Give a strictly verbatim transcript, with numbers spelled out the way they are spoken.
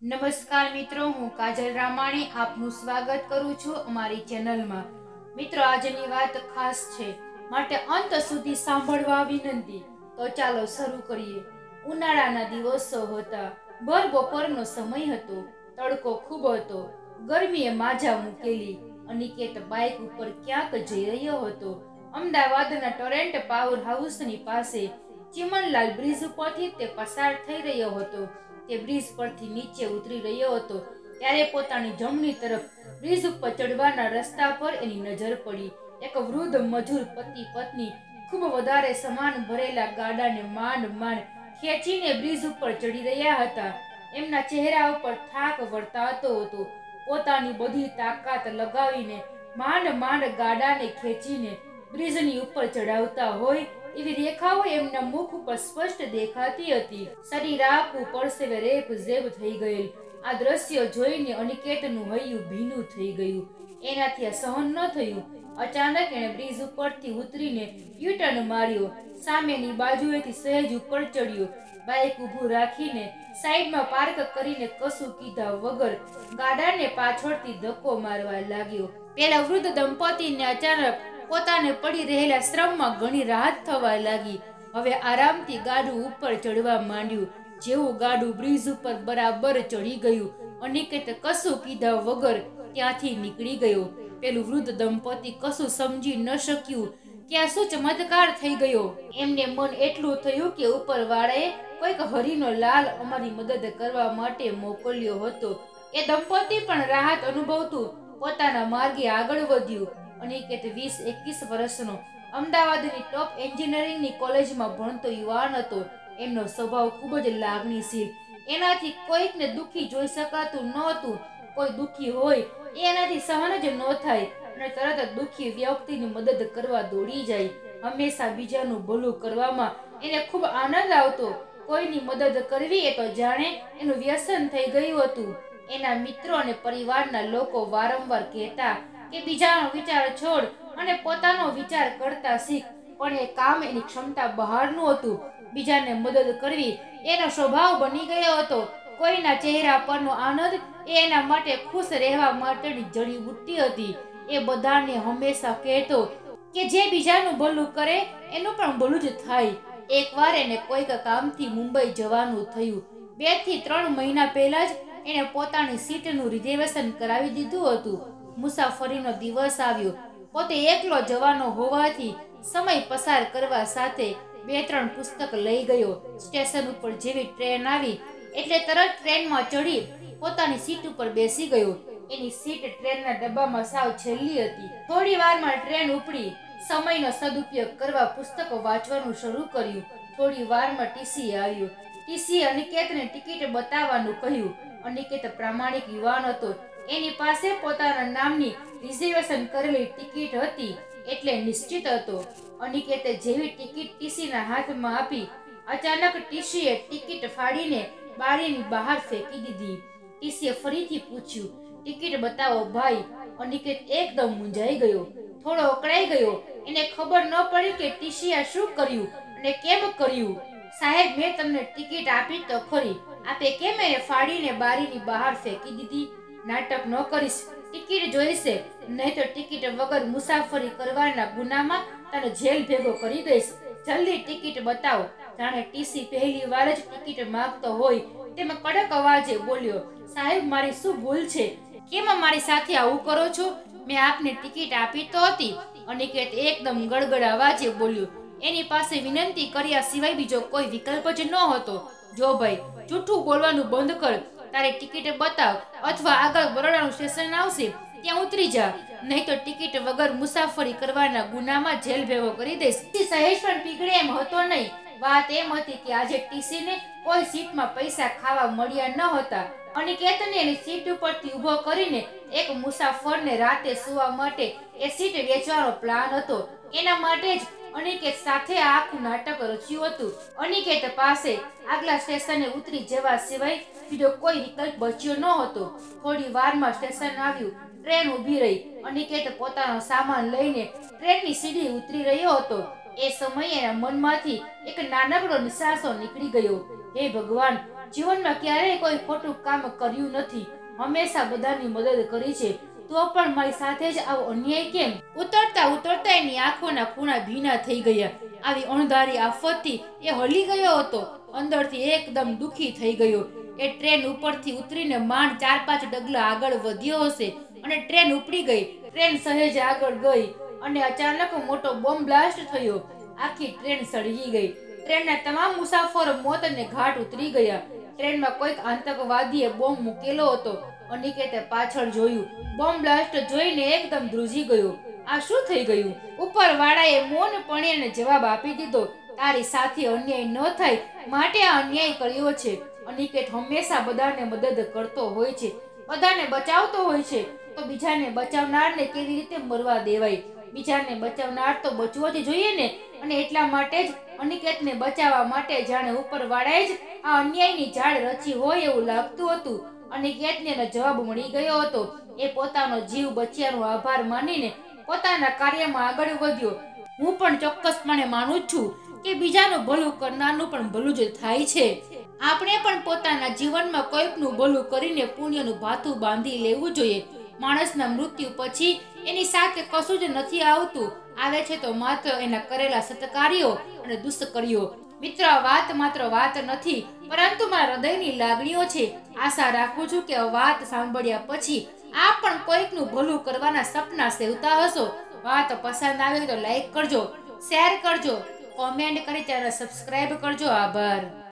નમસ્કાર મિત્રો, હું કાજલ રામાણી આપનું સ્વાગત કરું છું અમારી ચેનલમાં। મિત્રો, આજની વાત ખાસ છે, માટે અંત સુધી સાંભળવા વિનંતી। તો ચાલો શરૂ કરીએ। ઉનાળાના દિવસો હતા, ભર બપોરનો સમય હતો, તડકો ખૂબ હતો, ગરમીએ માજા મૂકેલી। અનિકેત બાઇક ઉપર ક્યાંક જઈ રહ્યો હતો। અમદાવાદના ટોરેન્ટ પાવર હાઉસની પાસે ચિમનલાલ બ્રિજ ઉપરથી તે પસાર થઈ રહ્યો હતો। તે બ્રિજ પરથી નીચે ઉતરી રહ્યો હતો ત્યારે પોતાની જમણી તરફ બ્રિજ ઉપર ચડવાના રસ્તા પર એની નજર પડી। એક વૃદ્ધ મજૂર પતિ પત્ની ખૂબ વધારે સામાન ભરેલા ગાડાને માંડ માંડ ખેંચીને બ્રિજ ઉપર ચડી રહ્યા હતા। એમના ચહેરા ઉપર થાક વર્તાતો હતો। પોતાની બધી તાકાત લગાવીને માંડ માંડ ગાડાને ખેંચીને બ્રિજની ઉપર ચડાવતા હોય એવી રેખાઓ એમના મુખ ઉપર સ્પષ્ટ દેખાતી હતી। શરીર આખું પરસેવે રેપ ઝેબ થઈ ગયેલ। આ દ્રશ્ય જોઈને અનિકેતનું હૈયું ભીનું થઈ ગયું। એનાથી આ સહન ન થયું। અચાનક એણે બ્રિજ ઉપરથી ઉતરીને યુટર્ન માર્યો, સામેની બાજુએથી સહેજ ઉપર ચડ્યો, બાઇક ઊભું રાખીને સાઈડમાં પાર્ક કરીને કશું કીધા વગર ગાડાને પાછળથી ધક્કો મારવા લાગ્યો। પેલા વૃદ્ધ દંપતીને અચાનક પોતાને પડી રહેલા શ્રમમાં ઘણી રાહત થવા લાગી। હવે આરામથી ગાડું ઉપર ચડવા માંડ્યું। જેવું ગાડું બ્રિજ ઉપર બરાબર ચડી ગયું, અનિકેત કશું કીધા વગર ત્યાંથી નીકળી ગયો। પેલું વૃદ્ધ દંપતી કશું સમજી ન શક્યું કે આ શું ચમત્કાર થઈ ગયો। એમને મન એટલું થયું કે ઉપરવાળાએ કોઈક હરીનો લાલ અમારી મદદ કરવા માટે મોકલ્યો હતો। એ દંપતી પણ રાહત અનુભવતું પોતાના માર્ગે આગળ વધ્યું। અનિકેત વીસ એકવીસ વર્ષનો અમદાવાદની ટોપ એન્જિનિયરિંગની કોલેજમાં ભણતો યુવાન હતો। એમનો સ્વભાવ ખૂબ જ લાગણીશીલ। એનાથી કોઈકને દુઃખી જોઈ શકાતું નહોતું। કોઈ દુઃખી હોય એ એનાથી સહન જ ન થાય અને તરત દુઃખી વ્યક્તિની મદદ કરવા દોડી જાય। હંમેશા બીજાનું ભલું કરવામાં એને ખૂબ આનંદ આવતો। કોઈની મદદ કરવી એ તો જાણે એનું વ્યસન થઈ ગયું હતું। એના મિત્રો અને પરિવારના લોકો વારંવાર કહેતા કે બીજાનો વિચાર છોડ અને પોતાનો વિચાર કરતા શીખ, પણ એ કામ એની ક્ષમતા બહારનું હતું। બીજાને મદદ કરવી એનો સ્વભાવ બની ગયો હતો। કોઈના ચહેરા પરનો આનંદ એ એના માટે ખુશ રહેવા માટેની જડીબુટ્ટી હતી। એ બધાને હંમેશા કહેતો કે જે બીજાનું ભલું કરે એનું પણ ભલું જ થાય। એકવાર એને કોઈક કામથી મુંબઈ જવાનું થયું। બે થી ત્રણ મહિના પહેલા જ એણે પોતાની સીટનું રિઝર્વેશન કરાવી દીધું હતું। મુસાફરીનો દિવસ આવ્યો। પોતે એકલો જવાનો હોવાથી સમય પસાર કરવા સાથે બે ત્રણ પુસ્તક લઈ ગયો। સ્ટેશન ઉપર જેવી ટ્રેન આવી એટલે તરત ટ્રેનમાં ચડી પોતાની સીટ ઉપર બેસી ગયો। એની સીટ ટ્રેનના ડબ્બામાં સાવ છેલ્લી હતી। થોડી વારમાં ટ્રેન ઉપડી। સમયનો સદુપયોગ કરવા પુસ્તકો વાંચવાનું શરૂ કર્યું। થોડી વારમાં ટીસી આવ્યો। ટીસીએ અનિકેતને ટિકિટ બતાવવાનું કહ્યું। અનિકેત પ્રામાણિક યુવાન હતો। એની પાસે પોતાના નામની રિઝર્વેશન કરેલી ટિકિટ હતી એટલે નિશ્ચિત હતો। અનિકેતે જેવી ટિકિટ ટીસીના હાથમાં આપી, અચાનક ટીસીએ ટિકિટ ફાડીને બારીની બહાર ફેંકી દીધી। ટીસીએ ફરીથી પૂછ્યું, ટિકિટ બતાવો ભાઈ। અનિકેત એકદમ મૂંઝાઈ ગયો, થોડો અકળાઈ ગયો। એને ખબર ન પડી કે ટીસીએ શું કર્યું અને કેમ કર્યું। સાહેબ, મેં તમને ટિકિટ આપી તો ખરી, આપે કેમ એને ફાડીને બારીની બહાર ફેંકી દીધી? નાટક ન કરીશ, ટિકિટ જોઈશે, નહીં તો ટિકિટ વગર મુસાફરી કરવાના ગુનામાં તને જેલ ભેગો કરી દઈશ। જલ્દી ટિકિટ બતાવો। જાણે ટીસી પહેલી વાર જ ટિકિટ માંગતો હોય તેમ કડક અવાજે બોલ્યો, સાહેબ, મારી શું ભૂલ છે? કેમ મારી સાથે આવું કરો છો? મેં આપને ટિકિટ આપી તો હતી। અનિકેત એકદમ ગડગડ અવાજે બોલ્યો। એની પાસે વિનંતી કર્યા સિવાય બીજો કોઈ વિકલ્પ જ ન હતો। જો ભાઈ, જૂઠું બોલવાનું બંધ કર, તારી ટિકિટ બતાવ અથવા આગળ બરોડાનું સ્ટેશન આવશે ત્યાં ઉતરી જા, નહીં તો ટિકિટ વગર મુસાફરી કરવાના ગુનામાં જેલ ભેગો કરી દઈશ। સહેજ પણ પીગળે એમ હતો નહીં। વાત એમ હતી કે આજે ટીસીને કોઈ સીટમાં પૈસા ખાવા મળ્યા ન હતા। અનિકેતને એની સીટ ઉપરથી ઊભો કરીને એક મુસાફરને રાતે સુવા માટે એ સીટ વેચવાનો પ્લાન હતો। એના માટે જ અનિકેત સાથે આ આખું નાટક રચ્યું હતું। અનિકેત પાસે આગલા સ્ટેશને ઉતરી જવા સિવાય બીજો કોઈ વિકલ્પ બચ્યો ન હતો। થોડી વારમાં સ્ટેશન આવ્યું। ટ્રેન ઊભી રહી। અનિકેત પોતાનો સામાન લઈને ટ્રેનની સીડી ઉતરી રહ્યો હતો। એ સમયે એના મનમાંથી એક નાનકડો નિસાસો નીકળી ગયો, હે ભગવાન, જીવનમાં ક્યારેય કોઈ ખોટું કામ કર્યું નથી, હંમેશા બધાની મદદ કરી છે, તો પણ મારી સાથે જ આવો અન્યાય કેમ? ઉતરતા ઉતરતા એની આંખોના ખૂણા ભીના થઈ ગયા. આવી અણધારી આફતથી એ હલી ગયો હતો. અંદરથી એકદમ દુખી થઈ ગયો. એ ટ્રેન ઉપરથી ઉતરીને માંડ ચાર પાંચ ડગલા આગળ વધ્યો હશે અને ટ્રેન ઉપડી ગઈ. ટ્રેન સહેજ આગળ ગઈ અને અચાનક મોટો બોમ્બ બ્લાસ્ટ થયો. આખી ટ્રેન સળગી ગઈ. ટ્રેનના તમામ મુસાફરો મોતને ઘાટ ઉતરી ગયા. ટ્રેનમાં કોઈક આતંકવાદીએ બોમ્બ મૂકેલો હતો. અનિકેતે પાછળ જોયું. બોમ્બ બ્લાસ્ટ જોઈને એકદમ ધ્રુજી ગયો. આ શું થઈ ગયું? ઉપરવાળાએ મૌનપણે એને જવાબ આપી દીધો, તારી સાથે અન્યાય ન થાય માટે આ અન્યાય કર્યો છે. અનિકેત હંમેશા બધાને મદદ કરતો હોય છે, બધાને બચાવતો હોય છે, તો બીજાને બચાવનારને કેવી રીતે મરવા દેવાય? બીજાને બચાવનાર તો બચવો જ જોઈએ ને. અને એટલા માટે જ અનિકેતને બચાવવા માટે જાણે ઉપરવાળાએ જ આ અન્યાયની ઝાડ રચી હોય એવું લાગતું હતું. અનિકેતને એનો જવાબ મળી ગયો હતો. એ પોતાનો જીવ બચ્યાનો આભાર માનીને પોતાના કાર્યમાં આગળ વધ્યો. હું પણ ચોક્કસપણે માનું છું કે બીજાનું ભલું કરનારનું પણ ભલું જ થાય છે. આપણે પણ પોતાના જીવનમાં કોઈકનું ભલું કરીને પુણ્યનું ભાથું બાંધી લેવું જોઈએ. માણસના મૃત્યુ પછી એની સાથે કશું જ નથી આવતું. આવે છે તો માત્ર એના કરેલા સત્કાર્યો અને દુષ્કર્યો. મિત્ર, વાત માત્ર વાત નથી, પરંતુ મારા હૃદયની લાગણીઓ છે. આશા રાખું છું કે આ વાત સાંભળ્યા પછી આપ પણ કોઈકનું ભલું કરવાના સપના સેવતા હશો. વાત પસંદ આવે તો લાઈક કરજો, શેર કરજો, કોમેન્ટ કરી ચેનલ સબસ્ક્રાઇબ કરજો. આભાર.